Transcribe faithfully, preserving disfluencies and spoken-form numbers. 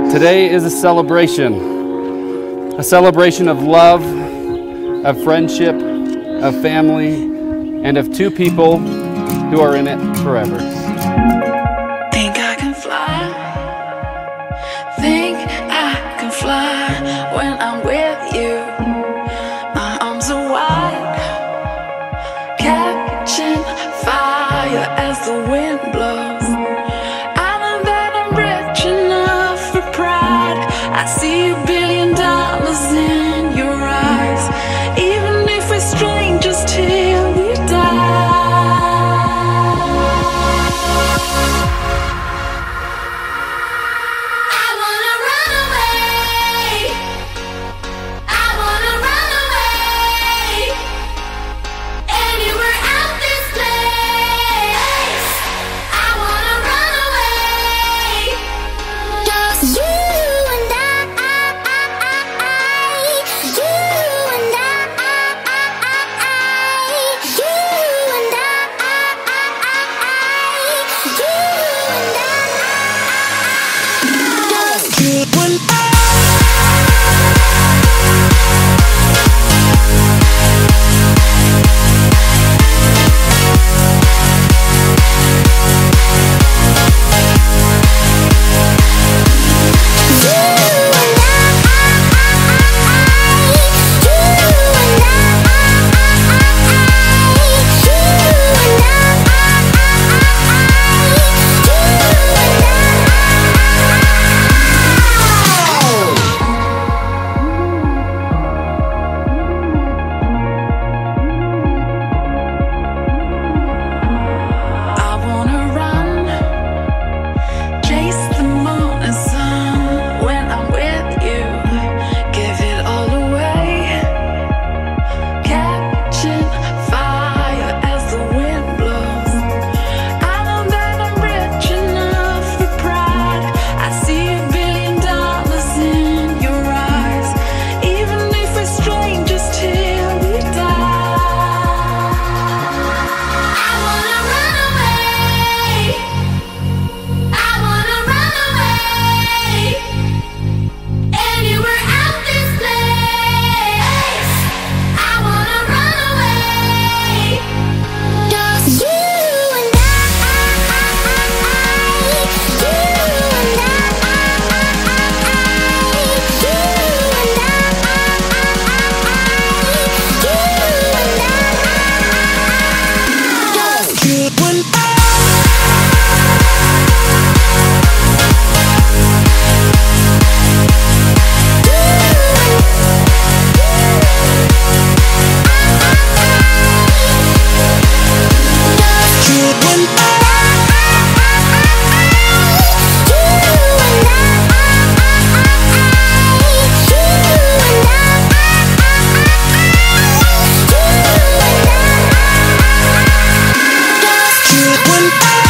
Today is a celebration, a celebration of love, of friendship, of family, and of two people who are in it forever. Think I can fly, think I can fly when I'm with you. My arms are wide, catching fire as the wind blows. I know that I'm rich enough for pride. I see a billion dollars in your eyes, even if we're strangers till we die. One